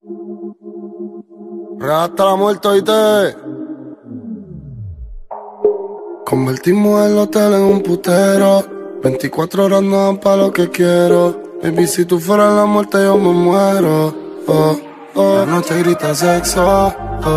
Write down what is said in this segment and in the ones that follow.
Hasta la muerte, oíste. Convertimos el hotel en un putero. 24 horas no dan pa' lo que quiero. Baby, si tú fueras la muerte yo me muero. La noche grita sexo.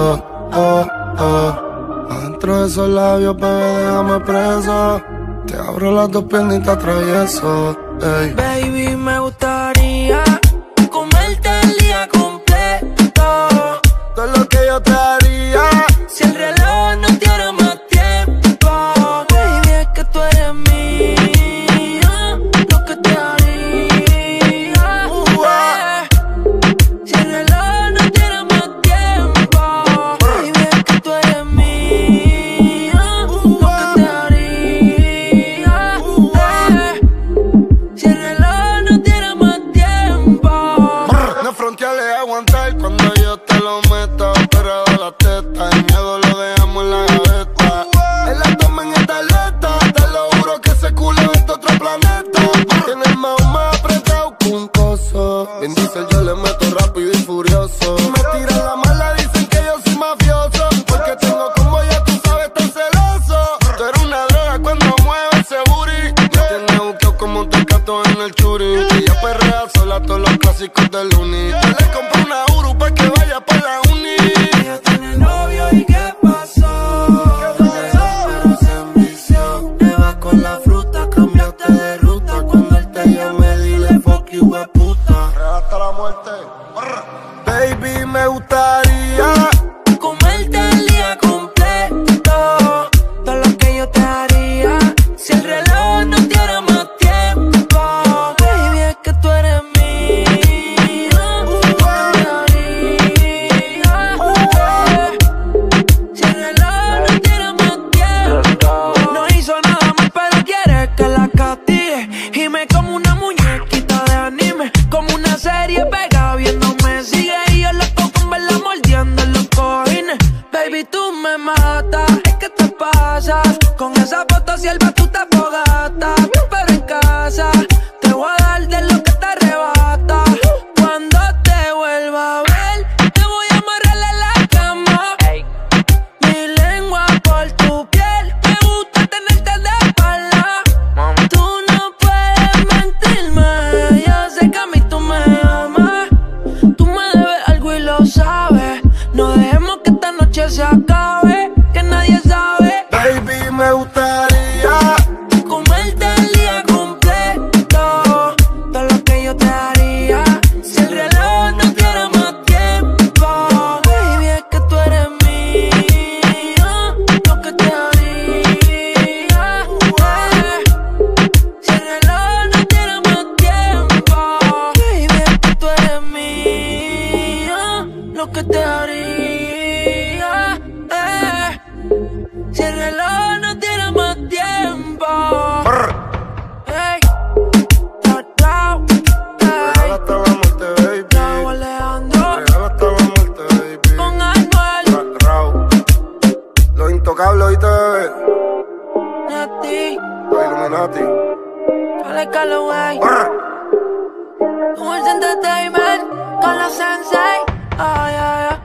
Adentro de esos labios, bebé, déjame preso. Te abro las dos piernas y te atravieso. Ey. Baby, me gustaría comerte el día completo. Todo lo que yo te haría si el reloj no tiene más tiempo. Baby, es que tú eres mía. Lo que te haría si el reloj no tiene más tiempo. Baby, es que tú eres mía. Lo que te haría si el reloj no tiene más tiempo. No fronteales aguantar cuando yo te lo meto. Pero la teta, el miedo lo dejamos en la gaveta. En la toma en esta alerta, te lo juro que ese culo es de otro planeta. Tiene el más apretado que un coso. Vin Diesel yo le meto rápido y furioso. Si me tiran la mala dicen que yo soy mafioso. Porque tengo como ya tú sabes tan celoso. Tú eres una droga cuando mueves ese booty. Me tienes buscado como un tecato en el churi. Ella perrea sola todos los clásicos del uni. Yo le compré una Uru pa' que vaya pa' la uni. Ella tiene novio y ¿qué pasó? Pero se envició. Te vas con la fruta, cambiaste de ruta. Cuando él te llame dile fuck you, hueputa. Hasta la muerte. Baby, me gustaría comerte el día completo. Todo lo que yo te haría si el reloj no tiene más tiempo. Baby, es que tú eres mía. Lo que te haría si el reloj no tiene más tiempo. No hizo nada más pero quiere que la castigue. Y me como una muñequita de anime. Como una serie pega viéndome sigue. Y yo loco con verla mordiendo en los cojines. Baby, tú me matas. Es que te pasa. Con esa foto sierva tú te fogatas. Pero en casa te voy a dar de lo que te arrebata. Cuando te vuelva a ver te voy a amarrar en la cama. Mi lengua por tu piel. Me gusta tenerte de espalda. Tú no puedes mentirme. Yo sé que a mí tú me amas. Tú me debes algo y lo sabes. No dejemos que esta noche se acabe. Que nadie sabe. Baby, me gustaría Comerte el día completo. Todo lo que yo te haría si el reloj no tiene más tiempo. Baby, es que tú eres mía. Lo que te haría si el reloj no tiene más tiempo. Baby, es que tú eres mía. Lo que te haría si el reloj no tiene más tiempo. Hey, Real hasta la muerte, baby. Raúl Alejandro Real hasta la muerte, baby. con Anuel, Raúl. Los intocables, oíste, bebé. Nati, Los Illuminati. Charlie Calloway, Who's Entertainment con la Sensei. Ay, ay, ay.